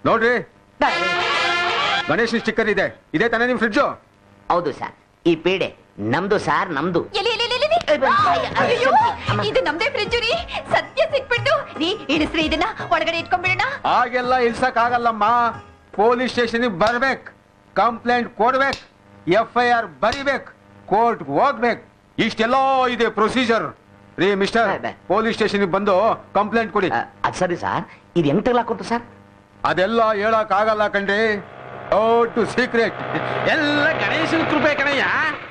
ನೋಡ್ರಿ, ಗಣೇಶ್ ಸ್ಟಿಕ್ಕರ್ ಇದೆ. ಇದೇ ತಾನೇ ನಿಮ್ ಫ್ರಿಡ್ಜು? ಹೌದು ಸರ್. ಈ ಪೇಡೆ ನಮ್ದು ಸಾರ್, ನಮ್ದು. ಇದು ನಮ್ದೇ ಫ್ರಿಡ್ಜ್ ರೀ. ಸತ್ಯ ಸಿಕ್ಬಿಟ್ಟು ರೀ, ಇಳಿಸ್ರಿ ಇದನ್ನ, ಒಳಗಡೆ ಇಟ್ಕೊಂಡ್ಬಿಡೋಣ. ಹಾಗೆಲ್ಲ ಇಳ್ಸಕ್ ಆಗಲ್ಲಮ್ಮ. ಪೊಲೀಸ್ ಸ್ಟೇಷನ್ ಬರ್ಬೇಕು, ಕಂಪ್ಲೇಂಟ್ ಕೊಡ್ಬೇಕು, FIR ಬರಿಬೇಕು, ಕೋರ್ಟ್ ಹೋಗ್ಬೇಕು. ಇಷ್ಟೆಲ್ಲ ಇದೆ ಪ್ರೊಸೀಜರ್ ರೀ. ಮಿಸ್ಟರ್, ಪೊಲೀಸ್ ಸ್ಟೇಷನ್ ಬಂದು ಕಂಪ್ಲೇಂಟ್ ಕೊಡಿ. ಅದ್ ಸರಿ ಸರ್. ಇದು ಹೆಂಗ್ ತಗ್ಲಾಕುಂಟು ಸರ್? ಅದೆಲ್ಲ ಹೇಳಕ್ ಆಗಲ್ಲ ಕಣ್ರಿ, ಟು ಸೀಕ್ರೆಟ್. ಎಲ್ಲ ಗಣೇಶನ ಕೃಪೆ ಕಣಯ್ಯ.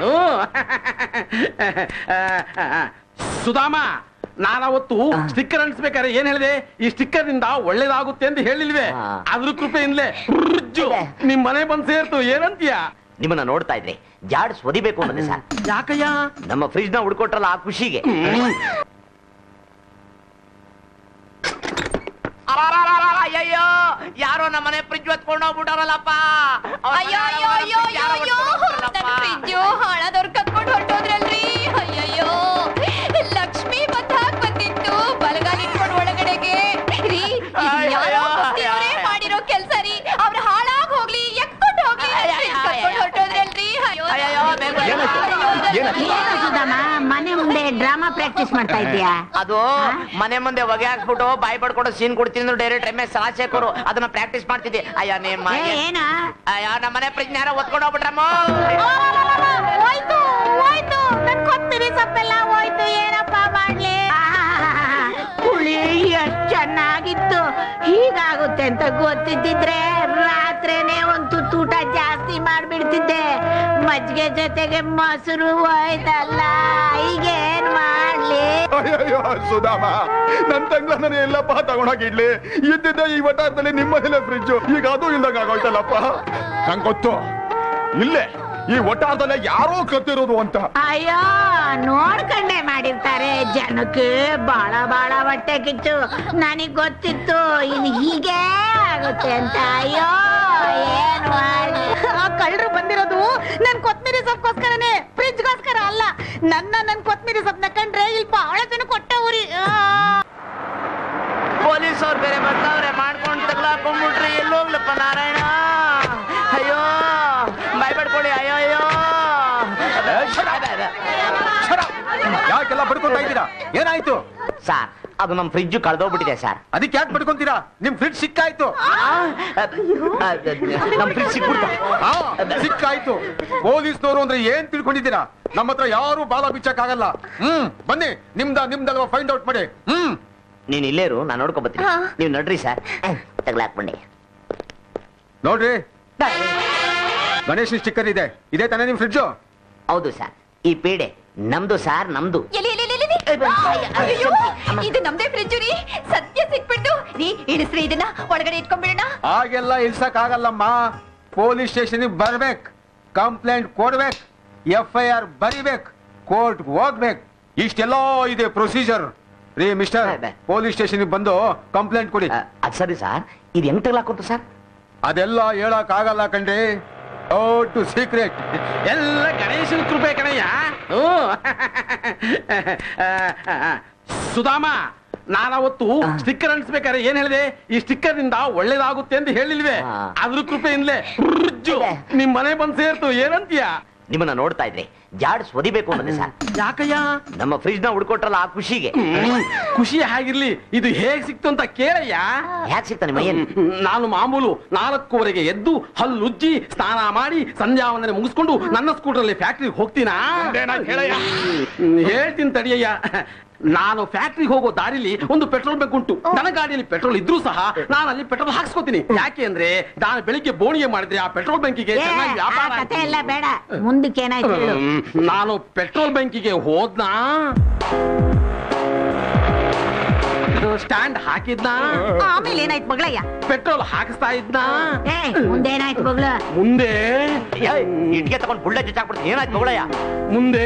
ಸುಧಾಮ, ನಾನವತ್ತು ಸ್ಟಿಕ್ಕರ್ ಅಂಟಿಸ್ಬೇಕಾದ್ರೆ ಏನ್ ಹೇಳಿದೆ? ಈ ಸ್ಟಿಕ್ಕರ್ ನಿಂದ ಒಳ್ಳೇದಾಗುತ್ತೆ ಅಂತ ಹೇಳಿಲ್ವೇ? ಅದ್ರ ಕೃಪೆಯಿಂದಲೇ ನಿಮ್ ಮನೆ ಬಂದ್ ಸೇರ್ತು. ಏನಂತೀಯ? ನಿಮ್ಮನ್ನ ನೋಡ್ತಾ ಇದ್ರೆ ಜಾಡ್ ಸ್ವದಿಬೇಕು ಅನ್ನೋದೇ ಸರ್. ಯಾಕಯ್ಯ? ನಮ್ಮ ಫ್ರಿಡ್ಜ್ ನ ಹುಡ್ಕೊಟ್ರಲ್ಲ ಆ ಖುಷಿಗೆ. ಅಯ್ಯೋ, ಯಾರೋ ನಮ್ಮನೆ ಫ್ರಿಡ್ಜ್ ಹೊತ್ಕೊಂಡು ಹೋಗ್ಬಿಟ್ಟಾರಲ್ಲಪ್ಪ. ಅಯ್ಯೋ ಅಯ್ಯೋ ಅಯ್ಯೋ ಅಯ್ಯೋ, ನನ್ನ ಫ್ರಿಡ್ಜು ಹಾಳಾದವ್ರು ಕತ್ಕೊಂಡು ಹೊರಟೋದ್ರಲ್ರಿ. ಅಯ್ಯಯ್ಯೋ, ಲಕ್ಷ್ಮಿ ಬಂದಾಗ ಬಂದಿತ್ತು, ಬಲಗಾಲ್ ಇಟ್ಕೊಂಡು ಒಳಗಡೆಗೆ ರೀ. ಯಾರೋ ಮುಸ್ಲಿಮರೇ ಮಾಡಿರೋ ಕೆಲ್ಸ ರೀ. ಅವ್ರು ಹಾಳಾಗ್ ಹೋಗ್ಲಿ, ಎಕ್ಕೊಂಡು ಹೋಗ್ಲಿ, ಕತ್ಕೊಂಡು ಹೊರಟೋದ್ರಲ್ರಿ. ಸುಧಾಮ, ಮನೆ ಮುಂದೆ ಡ್ರಾಮಾ ಪ್ರಾಕ್ಟೀಸ್ ಮಾಡ್ತಾ ಇದ್ಯಾ? ಅದು ಮನೆ ಮುಂದೆ ಹೊಗೆ ಹಾಕ್ಬಿಟ್ಟು ಬಾಯಿ ಪಡ್ಕೊಂಡು ಸೀನ್ ಕೊಡ್ತೀನಿ ಡೈರೆಕ್ಟ್ MS ರಾಜಶೇಖರ್, ಅದನ್ನ ಪ್ರಾಕ್ಟೀಸ್ ಮಾಡ್ತಿದ್ದೆ. ಅಯ್ಯ ನಿಮ್ಮ ಏನ? ಅಯ್ಯ ನಮ್ಮ ಮನೆ ಫ್ರಿಡ್ಜ್ ಯಾರೋ ಒತ್ಕೊಂಡು ಹೋಗ್ಬಿಟ್ರಮ್ಮ. ಹೋಯ್ತು ಹೋಯ್ತು, ನನ್ ಕೊತ್ತಿರಿ ಸೊಪ್ಪೆಲ್ಲ ಹೋಯ್ತು. ಏನಪ್ಪ ಮಾಡ್ಲಿ? ಹುಳಿ ಎಷ್ಟ್ ಚೆನ್ನಾಗಿತ್ತು. ಹೀಗಾಗುತ್ತೆ ಅಂತ ಗೊತ್ತಿದ್ದಿದ್ರೆ ರಾತ್ರಿನೇ ಒಂದು ತುತ್ತೂಟ ಜಾಸ್ತಿ ಮಾಡ್ಬಿಡ್ತಿದ್ದೆ. ಮಜ್ಜಿಗೆ ಜೊತೆಗೆ ಮೊಸರು ಹೋಯ್ತಲ್ಲ, ಈಗೇನ್ ಮಾಡ್ಲಿ? ಅಯ್ಯೋ ಸುಧಾಮ, ನನ್ ತಂಗ್ಳನ್ನ ಎಲ್ಲಪ್ಪ ತಗೊಂಡೋಗಿಡ್ಲಿ. ಇದ್ದಿದ್ದೆ ಈ ವಟಾರದಲ್ಲಿ ನಿಮ್ಮನೇಲೆ ಫ್ರಿಡ್ಜು, ಈಗ ಅದು ಇಲ್ದಂಗ ಆಗೋಯ್ತಲ್ಲಪ್ಪ. ನಂಗೆ ಗೊತ್ತು, ಇಲ್ಲೇ ಈ ವಟಾರದಲ್ಲೇ ಯಾರೋ ಕತ್ತಿರೋದು ಅಂತ. ಅಯ್ಯೋ, ನೋಡ್ಕೊಂಡೆ ಮಾಡಿರ್ತಾರೆ. ಜನಕ್ಕೆ ಬಾಳ ಬಾಳ ಹೊಟ್ಟೆ ಕಿಚ್ಚು. ನನಗ್ ಗೊತ್ತಿತ್ತು ಇನ್ ಹೀಗೆ ಆಗುತ್ತೆ ಅಂತ. ಅಯ್ಯೋ, ಏನ್ ಮಾಡಿ? ಕಳ್ಳರು ಬಂದಿರೋದು ನನ್ ಕೊತ್ಮಿರಿ ಸೊಪ್ಪುಗೋಸ್ಕರನೇ, ಫ್ರಿಡ್ಜ್ಗೋಸ್ಕರ ಅಲ್ಲ. ನನ್ ಕೊತ್ಮಿರಿ ಸೊಪ್ಪನ್ನ ಕಂಡ್ರೆ ಇಲ್ಲಿ ಬಹಳ ಜನ ಕೊಟ್ಟವ್ರಿ. ಪೊಲೀಸ್ ಅವ್ರು ಬೇರೆ ಬರ್ತಾವ್ರೆ, ಮಾಡ್ಕೊಂಡು ತಗ್ಲಾಕೊಂಡ್ಬಿಟ್ರಿ. ಎಲ್ಲೋಗ್ಲಪ್ಪ ನಾರಾಯಣ. ಅಯ್ಯೋ, ಭಯಪಡ್ಕೊಳ್ಳಿ. ಅಯ್ಯೋ ಅಯ್ಯೋ, ಯಾಕೆಲ್ಲ ಬಡ್ಕೊಂತಾ ಇದ್ದೀರಾ? ಏನಾಯ್ತು ಸಾರ್? ಅದು ನಮ್ ಫ್ರಿಡ್ಜ್ ಕಳ್ದೋಗ್ಬಿಟ್ಟಿದೆ ಸರ್. ಅದಕ್ಕೆ ಯಾಕೆ ಬಡ್ಕೊಂತೀರಾ? ನಿಮ್ ಫ್ರಿಡ್ಜ್ ಸಿಕ್ಕಾಯ್ತು. ನಮ್ ಫ್ರಿಡ್ಜ್ ಸಿಕ್ಬಿಡ್ತು. ಸಿಕ್ಕಾಯ್ತು. ಪೊಲೀಸ್ನವರು ಅಂದ್ರೆ ಏನ್ ತಿಳ್ಕೊಂಡಿದ್ದೀರಾ? ನಮ್ಮ ಹತ್ರ ಯಾರು ಬಾಲ ಬಿಚ್ಚಕ್ ಆಗಲ್ಲ. ಬನ್ನಿ, ನಿಮ್ದಲ್ವಾ ಫೈಂಡ್ ಔಟ್ ಮಾಡಿ. ನೀನ್ ಇಲ್ಲೇರು, ನಾನು ನೋಡ್ಕೊ ಬರ್ತೀನಿ. ನೀವ್ ನೋಡ್ರಿ ಸರ್, ತಗ್ಲಾಕ್ಬಂಡಿ. ನೋಡ್ರಿ, ಗಣೇಶ್ ಸ್ಟಿಕ್ಕರ್ ಇದೆ. ಇದೇ ತಾನೇ ನಿಮ್ ಫ್ರಿಡ್ಜು? ಹೌದು ಸರ್. ಈ ಪೇಡೆ ನಮ್ದು ಸಾರ್, ನಮ್ದು. ಇದು ನಮ್ದೇ ಫ್ರಿಡ್ಜ್ ರೀ. ಸತ್ಯ ಸಿಕ್ಬಿಟ್ಟು ರೀ, ಇಳಿಸ್ರಿ ಇದನ್ನ, ಒಳಗಡೆ ಇಟ್ಕೊಂಡ್ಬಿಡೋಣ. ಹಾಗೆಲ್ಲ ಇಳ್ಸಕ್ ಆಗಲ್ಲಮ್ಮ. ಪೊಲೀಸ್ ಸ್ಟೇಷನ್ ಬರ್ಬೇಕು, ಕಂಪ್ಲೇಂಟ್ ಕೊಡ್ಬೇಕು, FIR ಬರಿಬೇಕು, ಕೋರ್ಟ್ ಹೋಗ್ಬೇಕು. ಇಷ್ಟೆಲ್ಲ ಇದೆ ಪ್ರೊಸೀಜರ್ ರೀ. ಮಿಸ್ಟರ್, ಪೊಲೀಸ್ ಸ್ಟೇಷನ್ ಬಂದು ಕಂಪ್ಲೇಂಟ್ ಕೊಡಿ. ಅದ್ ಸರಿ ಸರ್. ಇದು ಹೆಂಗ್ ತಗ್ಲಾಕುಂಟು ಸರ್? ಅದೆಲ್ಲ ಹೇಳಕ್ ಆಗಲ್ಲ ಕಣ್ರಿ, ಟು ಸೀಕ್ರೆಟ್. ಎಲ್ಲ ಗಣೇಶನ ಕೃಪೆ ಕಣಯ್ಯ. ಸುಧಾಮ, ನಾನವತ್ತು ಸ್ಟಿಕ್ಕರ್ ಅಂಟಿಸ್ಬೇಕಾದ್ರೆ ಏನ್ ಹೇಳಿದೆ? ಈ ಸ್ಟಿಕ್ಕರ್ ನಿಂದ ಒಳ್ಳೇದಾಗುತ್ತೆ ಅಂತ ಹೇಳಿಲ್ವೇ? ಅದ್ರ ಕೃಪೆಯಿಂದಲೇ ನಿಮ್ ಮನೆ ಬಂದ್ ಸೇರ್ತು. ಏನಂತೀಯ? ನಿಮ್ಮನ್ನ ನೋಡ್ತಾ ಇದ್ರೆ ಜಾಡ್ ಸ್ವದಿಬೇಕು ಅನ್ನೋದೇ ಸರ್. ಯಾಕಯ್ಯ? ನಮ್ಮ ಫ್ರಿಡ್ಜ್ ನ ಹುಡ್ಕೊಟ್ರಲ್ಲ ಆ ಖುಷಿಗೆ. ಖುಷಿ ಹೇಗಿರ್ಲಿ, ಇದು ಹೇಗ್ ಸಿಕ್ತು ಅಂತ ಕೇಳಯ್ಯ. ಯಾಕೆ ಸಿಗ್ತಾನೆ ಮೈಯಲ್ಲಿ? ನಾನು ಮಾಮೂಲು 4:00ವರೆಗೆ ಎದ್ದು ಹಲ್ಲುಜ್ಜಿ ಸ್ನಾನ ಮಾಡಿ ಸಂಧ್ಯಾವಂದನೆ ಮುಗಿಸ್ಕೊಂಡು ನನ್ನ ಸ್ಕೂಟರಲ್ಲಿ ಫ್ಯಾಕ್ಟ್ರಿಗೆ ಹೋಗ್ತೀನಾ? ಹೇಳ್ತೀನಿ ತಡಿಯಯ್ಯ. ನಾನು ಫ್ಯಾಕ್ಟ್ರಿಗೆ ಹೋಗೋ ದಾರಿಲಿ ಒಂದು ಪೆಟ್ರೋಲ್ ಬಂಕ್ ಉಂಟು. ನನ್ನ ಗಾಡಿಯಲ್ಲಿ ಪೆಟ್ರೋಲ್ ಇದ್ರೂ ಸಹ ನಾನು ಅಲ್ಲಿ ಪೆಟ್ರೋಲ್ ಹಾಕ್ಸ್ಕೊತೀನಿ. ಯಾಕೆ ಅಂದ್ರೆ ನಾನು ಬೆಳಿಗ್ಗೆ ಬೋಣಿಗೆ ಮಾಡಿದ್ರೆ ಆ ಪೆಟ್ರೋಲ್ ಬಂಕಿಗೆ ಚೆನ್ನಾಗಿ ವ್ಯಾಪಾರ. ಕತೆ ಎಲ್ಲ ಬೇಡ, ಮುಂದಕ್ಕೆ ಏನಾಯ್ತು? ನಾನು ಪೆಟ್ರೋಲ್ ಬಂಕಿಗೆ ಹೋದ್ನಾ, ಸ್ಟ್ಯಾಂಡ್ ಹಾಕಿದ್ನಾ, ಆಮೇಲೆ ಏನಾಯ್ತು ಮಗಳಯ್ಯ? ಪೆಟ್ರೋಲ್ ಹಾಕಿಸ್ತಾ ಇದ್ನಾ, ಮುಂದೇನಾಯ್ತು ಮಗಳು? ಮುಂದೆ ಇಟ್ಗೆ ತಗೊಂಡು ಬುಳ್ಳೆ ಚುಚ್ಚಾಕ್ಬಿಡ್ತೀನಿ. ಏನಾಯ್ತು ಮಗಳಯ್ಯ? ಮುಂದೆ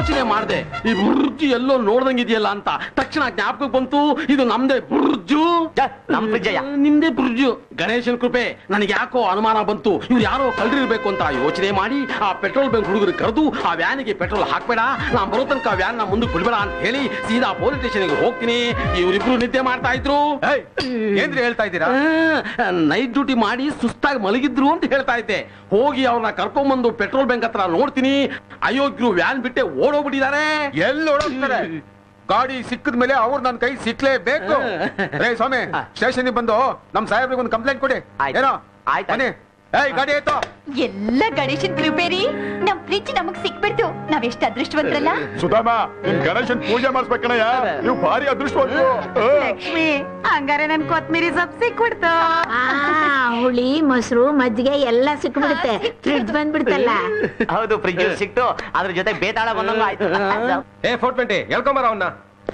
ಯೋಚನೆ ಮಾಡಿದೆ, ಈ ಬುರ್ಜು ಎಲ್ಲೋ ನೋಡ್ದಂಗಿದೆಯಲ್ಲ ಅಂತ. ತಕ್ಷಣ ಜ್ಞಾಪಕಕ್ಕೆ ಬಂತು, ಇದು ನಮ್ದೇ ಬುರ್ಜು. ನಮ್ ಫ್ರಿಜ್ಜಯ್ಯ. ನಿಮ್ದೇ ಬುರ್ಜು. ಗಣೇಶನ್ ಕೃಪೆ, ನನಗೆ ಯಾಕೋ ಅನುಮಾನ ಬಂತು, ಇವ್ರು ಯಾರೋ ಕಳ್ರಿರ್ಬೇಕು ಅಂತ ಯೋಚನೆ ಮಾಡಿ ಆ ಪೆಟ್ರೋಲ್ ಬಂಕ್ ಹುಡುಗರು ಕರೆದು ಆ ವ್ಯಾನಿಗೆ ಪೆಟ್ರೋಲ್ ಹಾಕ್ಬೇಡ, ನಾನ್ ಬರೋ ತನಕ ವ್ಯಾನ್ ನ ಮುಂದಕ್ಕೆ ಬಿಡ್ಬೇಡ ಅಂತ ಹೇಳಿ ಸೀದಾ ಪೊಲೀಸ್ ಸ್ಟೇಷನ್ಗೆ ಹೋಗ್ತೀನಿ. ಇವರಿಬ್ರು ನಿದ್ದೆ ಮಾಡ್ತಾ ಇದ್ರು. ಏನ್ರಿ ಹೇಳ್ತಾ ಇದ್ದೀರಾ? ನೈಟ್ ಡ್ಯೂಟಿ ಮಾಡಿ ಸುಸ್ತಾಗಿ ಮಲಗಿದ್ರು ಅಂತ ಹೇಳ್ತಾ ಇದ್ದೆ. ಹೋಗಿ ಅವ್ರನ್ನ ಕರ್ಕೊಂಡ್ಬಂದು ಪೆಟ್ರೋಲ್ ಬಂಕ್ ಹತ್ರ ನೋಡ್ತೀನಿ, ಅಯೋಗ್ಯರು ವ್ಯಾನ್ ಬಿಟ್ಟೆ ಓಡೋಗ್ಬಿಟ್ಟಿದ್ದಾರೆ. ಎಲ್ಲಿ ಓಡೋಗ್ತಾರೆ? ಗಾಡಿ ಸಿಕ್ಕದ ಮೇಲೆ ಅವ್ರು ನನ್ನ ಕೈ ಸಿಕ್ಲೇಬೇಕು. ರೇ ಸ್ವಾಮಿ, ಸ್ಟೇಷನ್ ಬಂದು ನಮ್ ಸಾಹೇಬ್ರಿಗೆ ಒಂದು ಕಂಪ್ಲೇಂಟ್ ಕೊಡಿ. ಏನೋ ಬನ್ನಿ. ಗಾಡಿ ಆಯ್ತು. ಎಲ್ಲ ಗಣೇಶನ್ ಕೃಪೇರಿ, ನಮ್ ಫ್ರಿಜ್ ನಮಗ್ ಸಿಕ್ಬಿಡ್ತು. ನಾವೆಷ್ಟು ಅದೃಷ್ಟವಂತರಲ್ಲ. ಸುಧಾಮ, ನಿನ್ ಗಣೇಶನ್ ಪೂಜೆ ಮಾಡಿಸ್ಬೇಕಣಯ್ಯ, ನೀವು ಭಾರಿ ಅದೃಷ್ಟವಂತರು. ಲಕ್ಷ್ಮಿ, ಹಂಗಾರೆ ನನ್ ಕೊತ್ಮಿರಿ ಸೊಪ್ಪು ಸಿಕ್ಬಿಡ್ತು. ಹುಳಿ, ಮೊಸರು, ಮಜ್ಜಿಗೆ ಎಲ್ಲ ಸಿಕ್ಬಿಡುತ್ತೆ. ಫ್ರಿಡ್ಜ್ ಬಂದ್ಬಿಡ್ತಲ್ಲ. ಹೌದು, ಫ್ರಿಜ್ ಸಿಕ್ತು, ಅದ್ರ ಜೊತೆ ಬೇತಾಳ ಬಂದಂಗ ಆಯ್ತು. 420 ಎಳ್ಕೊಂಬರ ಅವನ್ನ.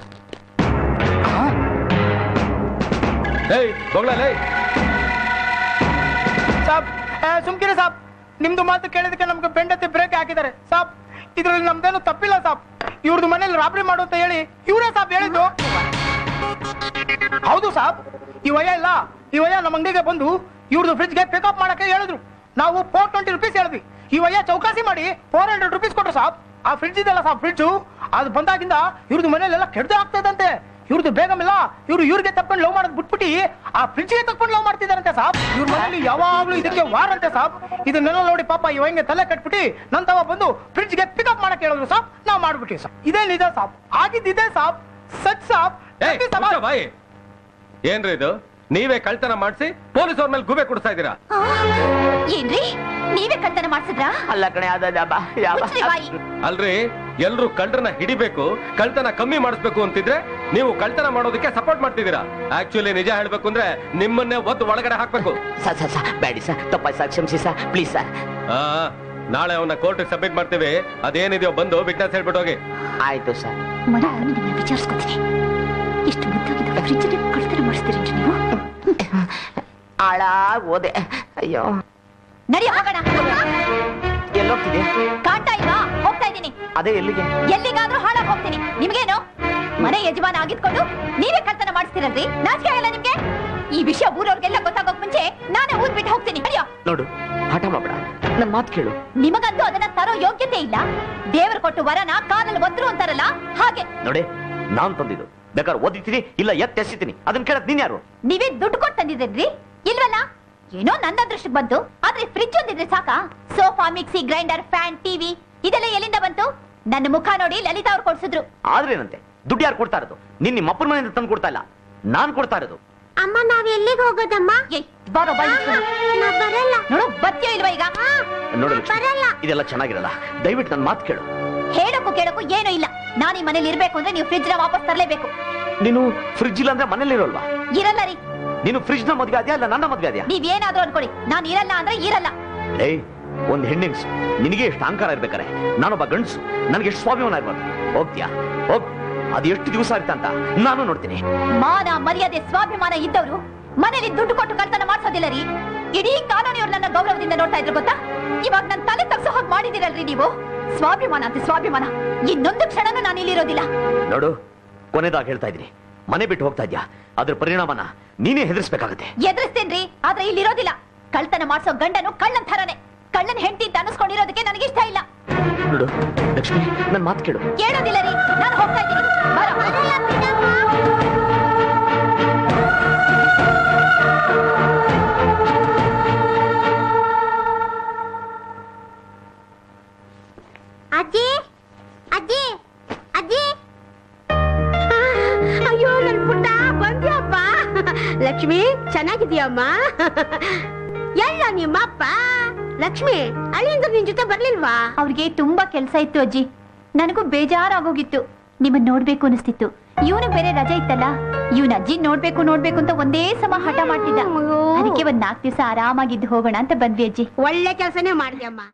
ಸುಮ್ಕಿರಿ ಸಾಬ್, ನಿಮ್ದು ಮಾತು ಕೇಳಿದಕ್ಕೆ ನಮ್ಗೆ ಬೆಂಡತ್ತೆ ಬ್ರೇಕ್ ಹಾಕಿದ್ದಾರೆ ಸಾಬ್. ಇದ್ರಲ್ಲಿ ನಮ್ದೇನು ತಪ್ಪಿಲ್ಲ ಸಾಬ್. ಇವ್ರದ್ದು ಮನೇಲಿ ರಾಬರಿ ಮಾಡು ಅಂತ ಹೇಳಿ ಇವರೇ ಸಾಬ್ ಹೇಳಿದ್ದು. ಹೌದು ಸಾಬ್, ಈ ವಯ ಇಲ್ಲ, ಈ ವಯ ನಮ್ಮ ಅಂಗಡಿಗೆ ಬಂದು ಇವ್ರದ್ದು ಫ್ರಿಜ್ಗೆ ಪಿಕಪ್ ಮಾಡಕ್ಕೆ ಹೇಳಿದ್ರು. ನಾವು 420 ರೂಪೀಸ್ ಹೇಳಿದ್ವಿ. ಈ ವಯ ಚೌಕಾಸಿ ಮಾಡಿ 400 ರೂಪೀಸ್ ಕೊಟ್ರು ಸಾಬ್. ಆ ಫ್ರಿಡ್ಜ್ ಇದೆಲ್ಲ ಸಾಬ್, ಫ್ರಿಡ್ಜು ಅದು ಬಂದಾಗಿಂದ ಇವ್ರದ್ದು ಮನೇಲೆಲ್ಲ ಕೆಡ್ದೆ ಆಗ್ತದಂತೆ. ಇವ್ರದ್ದು ಬೇಗಮಿಲ್ಲ, ಇವ್ರಿಗೆ ತಪ್ಕೊಂಡು ಲವ್ ಮಾಡೋದು ಬಿಟ್ಬಿಟ್ಟು ಆ ಫ್ರಿಡ್ಜ್ಗೆ ತಕ್ಕೊಂಡು ಲವ್ ಮಾಡ್ತಿದಾರಂತೆ ಸಾಬ್. ಇವ್ರ ಮನೇಲಿ ಯಾವಾಗ್ಲೂ ಇದಕ್ಕೆ ವಾರಂತೆ ಸಾಬ್. ಇದನ್ನೆಲ್ಲ ನೋಡಿ ಪಾಪ ಇವಂಗೆ ತಲೆ ಕಟ್ಬಿಟ್ಟು ನಂತವ ಬಂದು ಫ್ರಿಡ್ಜ್ಗೆ ಪಿಕಪ್ ಮಾಡಕ್ ಹೇಳಿದ್ರು ಸಾಬ್. ನಾವ್ ಮಾಡ್ಬಿಟ್ಟಿ ಸಾಬ್. ಇದೇ ನಿಜ ಸಾಬ್, ಆಗಿದ್ದಿದೆ ಸಾಬ್, ಸಚ್ ಸಾಬ್. ಏನ್ರಿ ಇದು? ನೀವೇ ಕಳ್ತನ ಮಾಡಿಸಿ ಪೊಲೀಸ್ ಅವ್ರ ಮೇಲೆ ಗುಬೆ ಕೊಡ್ತಾ ಇದ್ದೀರಾ? ಏನ್ರಿ, ನೀವೇ ಕಳ್ತನ ಮಾಡ್ಸಿದ್ರಾ? ಅಲ್ಲ ಕಣೆ, ಅಲ್ರಿ, ಎಲ್ರು ಕಳ್ಳರನ್ನ ಹಿಡಿಬೇಕು, ಕಳ್ತನ ಕಮ್ಮಿ ಮಾಡಿಸ್ಬೇಕು ಅಂತಿದ್ರೆ ನೀವು ಕಳ್ತನ ಮಾಡೋದಕ್ಕೆ ಸಪೋರ್ಟ್ ಮಾಡ್ತಿದ್ದೀರಾ. ಆಕ್ಚುಲಿ ನಿಜ ಹೇಳ್ಬೇಕು ಅಂದ್ರೆ ನಿಮ್ಮನ್ನೇ ಒದ್ದು ಒಳಗಡೆ ಹಾಕ್ಬೇಕು. ಬೇಡಿ ಸರ್, ತಪ್ಪಾಯ್ತು ಸರ್, ಕ್ಷಮಿಸಿ ಸರ್, ಪ್ಲೀಸ್ ಸರ್. ನಾಳೆ ಅವನ್ನ ಕೋರ್ಟ್ ಸಬ್ಮಿಟ್ ಮಾಡ್ತೀವಿ. ಅದೇನಿದೆಯೋ ಬಂದು ವಿಟ್ನೆಸ್ ಹೇಳ್ಬಿಟ್ಟು ಹೋಗಿ. ಆಯ್ತು ಸರ್. ನಿಮ್ಮನ್ನ ವಿಚಾರಿಸ್ಕೊತೀನಿ. ಇಷ್ಟು ಮುದ್ದಾಗಿದ್ದ ಫ್ರಿಡ್ಜ್ ಕಳ್ತನ ಮಾಡಿಸ್ತೀರಿ ನೀವು? ಹಾಳಾಗ್ ಹೋದೆ. ಅಯ್ಯೋ, ನಡಿಯ ಹೋಗೋಣ. ಎಲ್ಲೋಗ್ತಿದೆ? ಕಾಣ್ತಾ ಇಲ್ವಾ? ಹೋಗ್ತಾ ಇದ್ದೀನಿ. ಅದೇ ಎಲ್ಲಿಗೆ? ಎಲ್ಲಿಗಾದ್ರೂ ಹಾಳಾಗ್ ಹೋಗ್ತೀನಿ. ನಿಮ್ಗೇನು? ಮನೆ ಯಜಮಾನ ಆಗಿದ್ಕೊಂಡು ನೀವೇ ಕಳ್ತನ ಮಾಡಿಸ್ತೀರಲ್ರಿ? ನಾಚಿಕೆ ಆಗಲ್ಲ ನಿಮ್ಗೆ? ಈ ವಿಷಯ ಊರವ್ರಿಗೆಲ್ಲ ಗೊತ್ತಾಗೋಕ್ ಮುಂಚೆ ನಾನೇ ಊರ್ ಬಿಟ್ಟು ಹೋಗ್ತೀನಿ. ನಡಿಯೋ. ನೋಡು, ಹಠ ಮಾಡ್ಬೇಡ, ನನ್ ಮಾತು ಕೇಳು. ನಿಮಗಂತೂ ಅದನ್ನ ತರೋ ಯೋಗ್ಯತೆ ಇಲ್ಲ. ದೇವರು ಕೊಟ್ಟು ವರನ ಕಾಲಲ್ಲಿ ಒದ್ರು ಅಂತಾರಲ್ಲ ಹಾಗೆ. ನೋಡಿ, ನಾನ್ ತಂದಿದ್ದು ಬೇಕಾದ್ರೆ ಓದಿತೀನಿ, ಇಲ್ಲ ಎತ್ತೆಸಿತೀನಿ. ಅದನ್ನ ಕೇಳಕ್ ನೀನ್ ಯಾರು? ನೀವೇ ದುಡ್ಡು ಕೊಟ್ಟು ತಂದಿದ್ರಿ ಇಲ್ವಲ್ಲ? ಏನೋ ನನ್ನ ಅದೃಷ್ಟಕ್ಕೆ ಬಂತು. ಆದ್ರೆ ಫ್ರಿಡ್ಜ್ ಒಂದಿದ್ರೆ ಸಾಕಾ? Sofa, mixie, grinder, fan, TV ಇದೆಲ್ಲ ಎಲ್ಲಿಂದ ಬಂತು? ನನ್ನ ಮುಖ ನೋಡಿ ಲಲಿತಾ ಅವ್ರು ಕೊಡ್ಸಿದ್ರು. ಆದ್ರೇನಂತೆ, ದುಡ್ಡು ಯಾರು ಕೊಡ್ತಾ ಇರೋದು? ನಿನ್ನ ಅಪ್ಪನ ಮನೆಯಿಂದ ತಂದು ಕೊಡ್ತಾ ಇಲ್ಲ, ನಾನ್ ಕೊಡ್ತಾ ಇರೋದು. ಅಮ್ಮ, ನಾವ್ ಎಲ್ಲಿಗೆ ಹೋಗೋದಮ್ಮ? ಬಾರೋ ಬರಲ್ಲ. ನೋಡು, ಬರ್ತೀಯೋ ಇಲ್ವಾ ಈಗ? ನೋಡು ಇದೆಲ್ಲ ಚೆನ್ನಾಗಿರಲ್ಲ, ದಯವಿಟ್ಟು ನನ್ನ ಮಾತು ಕೇಳು. ಹೇಳಕ್ಕೂ ಕೇಳಕ್ಕೂ ಏನೂ ಇಲ್ಲ. ನಾನು ಈ ಮನೇಲಿ ಇರ್ಬೇಕು ಅಂದ್ರೆ ನೀವು ಫ್ರಿಡ್ಜ್ ನ ವಾಪಸ್ ತರಲೇಬೇಕು. ನೀನು ಫ್ರಿಡ್ಜ್ ಇಲ್ಲ ಅಂದ್ರೆ ಮನೇಲಿ ಇರೋಲ್ವಾ? ಇರಲ್ಲ ರೀ. ನೀನು ಫ್ರಿಡ್ಜ್ ನ ಮದ್ವೆ ಆದ್ಯಾ ಇಲ್ಲ ನನ್ನ ಮದ್ವೆ ಆದ್ಯಾ? ನೀವೇನಾದ್ರೂ ಅನ್ಕೊಳ್ಳಿ, ನಾನು ಇರಲ್ಲ ಅಂದ್ರೆ ಇರಲ್ಲ. ಏಯ್, ಒಂದ್ ಹೆಣ್ಣಿಂಗ್ಸು ನಿನಗೆ ಎಷ್ಟು ಅಹಂಕಾರ ಇರ್ಬೇಕಾರೆ ನಾನೊಬ್ಬ ಗಂಡಸು, ನನಗೆ ಎಷ್ಟು ಸ್ವಾಭಿಮಾನ ಇರ್ಬಾರ್ದು. ಹೋಗ್ತೀಯಾ? ಹೋಗ್. ಅದು ಎಷ್ಟು ದಿವಸ ಆಯ್ತಾ ಅಂತ ನಾನು ನೋಡ್ತೀನಿ. ಮಾನ, ಮರ್ಯಾದೆ, ಸ್ವಾಭಿಮಾನ ಇದ್ದವರು ಮನೇಲಿ ದುಡ್ಡು ಕೊಟ್ಟು ಕಳ್ತನ ಮಾಡ್ಸೋದಿಲ್ಲ ರೀ. ಇಡೀ ಕಾನೂನಿಯವ್ರು ನನ್ನ ಗೌರವದಿಂದ ನೋಡ್ತಾ ಇದ್ರು ಗೊತ್ತಾ? ಇವಾಗ ನನ್ನ ತಲೆ ತಗ್ಸೋ ಹೋಗಿ ಮಾಡಿದಿರಲ್ರಿ ನೀವು. ಸ್ವಾಭಿಮಾನ ಅಂತ ಸ್ವಾಭಿಮಾನ. ಇನ್ನೊಂದು ಕ್ಷಣನೂ ನಾನು ಇಲ್ಲಿರೋದಿಲ್ಲ. ನೋಡು, ಕೊನೆದಾಗಿ ಹೇಳ್ತಾ ಇದ್ದೀನಿ, ಮನೆ ಬಿಟ್ಟು ಹೋಗ್ತಾ ಇದ್ಯಾ, ಅದ್ರ ಪರಿಣಾಮನ ನೀನೇ ಹೆದರ್ಸ್ಬೇಕಾಗತ್ತೆ. ಎದುರಿಸ್ತೇನ್ರಿ, ಆದ್ರೆ ಇಲ್ಲಿರೋದಿಲ್ಲ. ಕಳ್ತನ ಮಾಡ್ಸೋ ಗಂಡನು ಕಳ್ಳನ್ ಥರನೇ. ಕಳ್ಳನ್ ಹೆಂಡತಿ ಅಂತ ಅನಿಸ್ಕೊಂಡಿರೋದಕ್ಕೆ ನನಗೆ ಇಷ್ಟ ಇಲ್ಲ. ನೋಡು ಲಕ್ಷ್ಮಿ, ನನ್ ಮಾತು ಕೇಳು. ಕೇಳೋದಿಲ್ಲ ರೀ, ನಾನು ಹೋಗ್ತಾ ಇದ್ದೀನಿ. ಅಜ್ಜಿ, ಅಜ್ಜಿ, ಅಜ್ಜಿ. ಅಯ್ಯೋ, ನನ್ ಪುಟ್ಟ ಬಂದ್ಯಪ್ಪ. ಲಕ್ಷ್ಮಿ, ಚೆನ್ನಾಗಿದ್ಯಮ್ಮ? ಎಲ್ಲ ನಿಮ್ಮಪ್ಪ. ಲಕ್ಷ್ಮಿ, ಅಳಿಯಿಂದ ನಿನ್ ಜೊತೆ ಬರ್ಲಿಲ್ವಾ? ಅವ್ರಿಗೆ ತುಂಬಾ ಕೆಲ್ಸ ಇತ್ತು ಅಜ್ಜಿ. ನನಗೂ ಬೇಜಾರಾಗೋಗಿತ್ತು. ನಿಮ್ಮನ್ನ ನೋಡ್ಬೇಕು ಅನಿಸ್ತಿತ್ತು. ಇವನು ಬೇರೆ ರಜೆ ಇತ್ತಲ್ಲ, ಇವನ್ ಅಜ್ಜಿ ನೋಡ್ಬೇಕು ನೋಡ್ಬೇಕು ಅಂತ ಒಂದೇ ಸಮ ಹಠ ಮಾಡ್ತಿದ್ದ. ಅದಕ್ಕೆ ಒಂದ್ 4 ದಿವಸ ಆರಾಮಾಗಿದ್ದು ಹೋಗೋಣ ಅಂತ ಬಂದ್ವಿ ಅಜ್ಜಿ. ಒಳ್ಳೆ ಕೆಲ್ಸನೇ ಮಾಡಿದ್ಯಮ್ಮ.